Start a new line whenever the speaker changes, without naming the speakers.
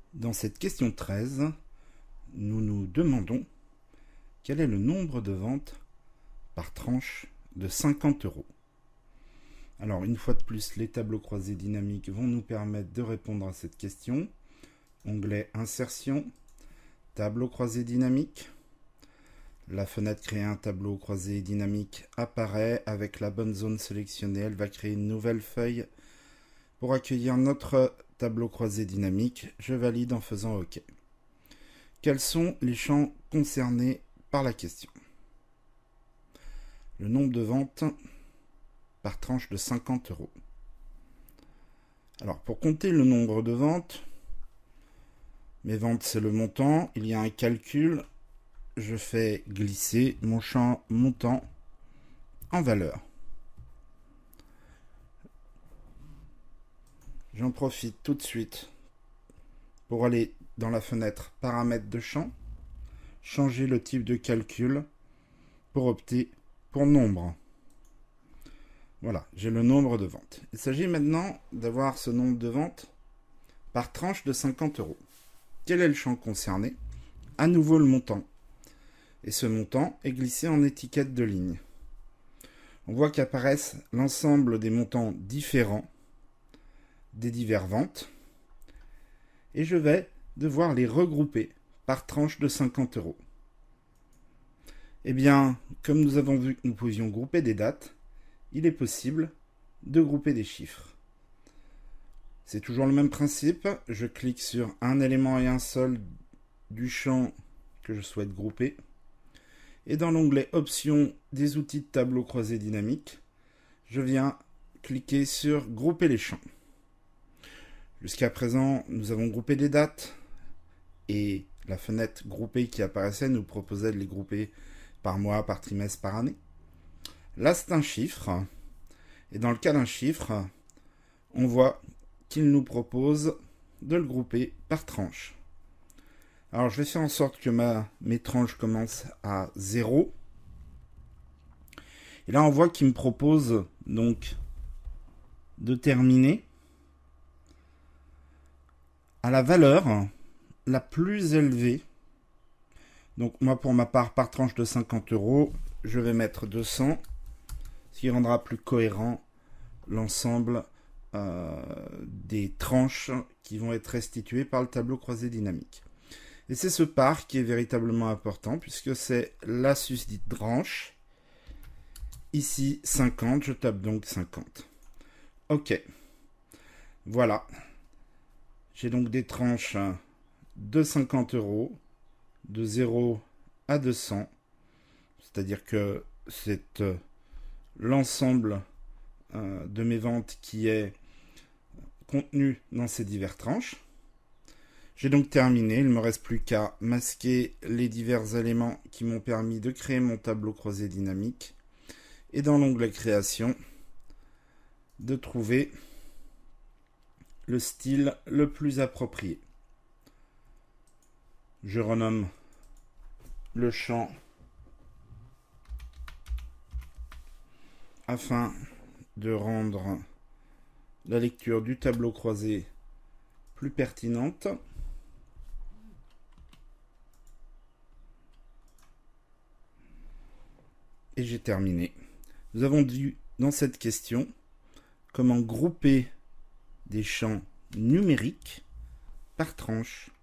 Dans cette question 13, nous nous demandons quel est le nombre de ventes par tranche de 50 euros. Alors, une fois de plus, les tableaux croisés dynamiques vont nous permettre de répondre à cette question. Onglet Insertion, tableau croisé dynamique. La fenêtre Créer un tableau croisé dynamique apparaît avec la bonne zone sélectionnée. Elle va créer une nouvelle feuille pour accueillir notre tableau croisé dynamique. Je valide en faisant OK. Quels sont les champs concernés par la question? Le nombre de ventes par tranche de 50 euros. Alors, pour compter le nombre de ventes, mes ventes c'est le montant, il y a un calcul, je fais glisser mon champ montant en valeur. J'en profite tout de suite pour aller dans la fenêtre paramètres de champ, changer le type de calcul pour opter pour nombre. Voilà, j'ai le nombre de ventes. Il s'agit maintenant d'avoir ce nombre de ventes par tranche de 50 euros. Quel est le champ concerné? À nouveau le montant. Et ce montant est glissé en étiquette de ligne. On voit qu'apparaissent l'ensemble des montants différents des diverses ventes. Et je vais devoir les regrouper par tranche de 50 euros. Eh bien, comme nous avons vu que nous pouvions grouper des dates, il est possible de grouper des chiffres. C'est toujours le même principe. Je clique sur un élément et un seul du champ que je souhaite grouper. Et dans l'onglet Options des outils de tableau croisé dynamique, je viens cliquer sur Grouper les champs. Jusqu'à présent, nous avons groupé des dates et la fenêtre Grouper qui apparaissait nous proposait de les grouper par mois, par trimestre, par année. Là, c'est un chiffre. Et dans le cas d'un chiffre, on voit qu'il nous propose de le grouper par tranche. Alors, je vais faire en sorte que mes tranches commencent à 0. Et là, on voit qu'il me propose donc de terminer à la valeur la plus élevée. Donc, moi, pour ma part, par tranche de 50 euros, je vais mettre 200, ce qui rendra plus cohérent l'ensemble des tranches qui vont être restituées par le tableau croisé dynamique. Et c'est ce par qui est véritablement important, puisque c'est la susdite tranche. Ici, 50, je tape donc 50. OK. Voilà. J'ai donc des tranches de 50 euros, de 0 à 200. C'est-à-dire que c'est l'ensemble de mes ventes qui est contenu dans ces diverses tranches. J'ai donc terminé, il ne me reste plus qu'à masquer les divers éléments qui m'ont permis de créer mon tableau croisé dynamique et dans l'onglet Création, de trouver le style le plus approprié. Je renomme le champ afin de rendre la lecture du tableau croisé plus pertinente. Et j'ai terminé. Nous avons vu dans cette question comment grouper des champs numériques par tranche.